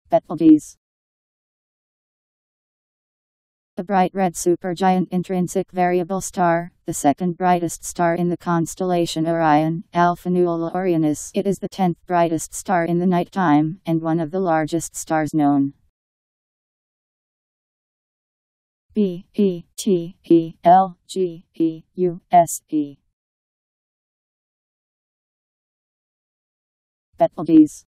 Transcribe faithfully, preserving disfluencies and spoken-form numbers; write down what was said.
Betelgeuse. A bright red supergiant intrinsic variable star, the second brightest star in the constellation Orion, Alpha Nula Orionis. It is the tenth brightest star in the nighttime, and one of the largest stars known. B E T E L G E U S E. Betelgeuse.